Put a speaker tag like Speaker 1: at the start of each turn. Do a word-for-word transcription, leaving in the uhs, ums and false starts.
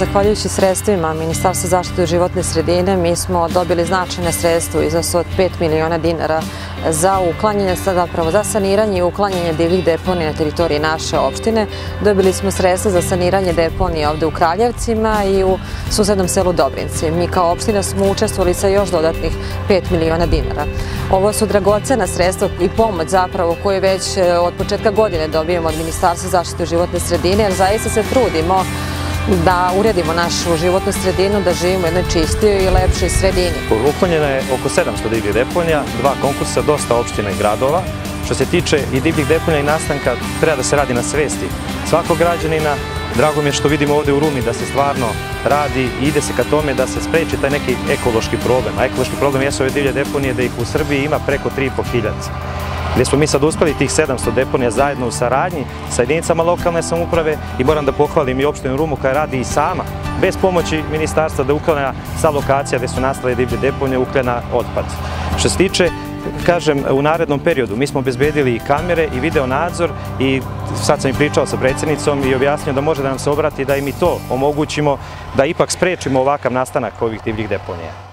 Speaker 1: zahvaljujući sredstvima Ministarstva zaštite životne sredine, mi smo dobili značajna sredstva u iznosu od pet miliona dinara za uklanjanje, zapravo za saniranje i uklanjanje divljih deponija na teritoriji naše opštine. Dobili smo sredstva za saniranje deponija ovde u Kraljevcima i u susednom selu Dobrinci. Mi kao opština smo učestvovali sa još dodatnih pet miliona dinara. Ovo su dragocena sredstva i pomoć zapravo koju već od početka godine dobijemo od Ministarstva zaštite životne sredine, jer zaista se trudimo da uredimo našu životnu sredinu, da živimo u jednoj čistijoj i lepšoj sredini.
Speaker 2: Uklonjeno je oko sedamsto divljih deponija, dva konkursa, dosta opština i gradova. Što se tiče i divljih deponija i nastanka, treba da se radi na svesti svakog građanina. Drago mi je što vidimo ovde u Rumi da se stvarno radi i ide se ka tome da se spreči taj neki ekološki problem. A ekološki problem jesu ove divlje deponije, da ih u Srbiji ima preko tri i po hiljade. Gde smo mi sad uspeli tih sedamsto deponija zajedno u saradnji sa jedinicama lokalne samouprave i moram da pohvalim i opštinu Rumu koja radi i sama, bez pomoći ministarstva, da uklanja sa lokacija gde su nastale divlje deponije, uklanja otpad. Što se tiče, kažem, u narednom periodu mi smo obezbedili i kamere i video nadzor i sad sam i pričao sa predsjednicom i objasnio da može da nam se obrati da im i to omogućimo, da ipak sprečimo ovakav nastanak ovih divljih deponija.